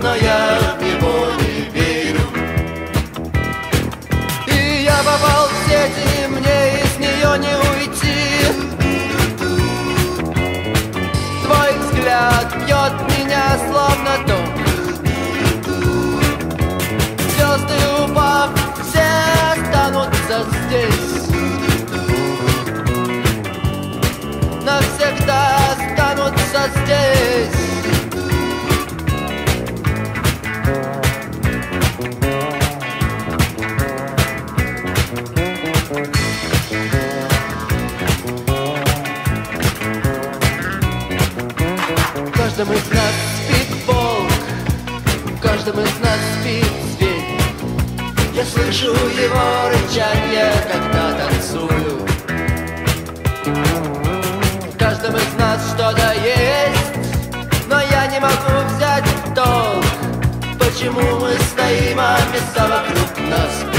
но я в него не верю. И я попал в сети, мне из нее не уйти. Твой взгляд бьет меня словно ток. Звезды упав, все останутся здесь. Навсегда останутся здесь. В каждом из нас спит волк, в каждом из нас спит зверь. Я слышу его рычанье, когда танцую. В каждом из нас что-то есть, но я не могу взять в толк, почему мы стоим, а места вокруг нас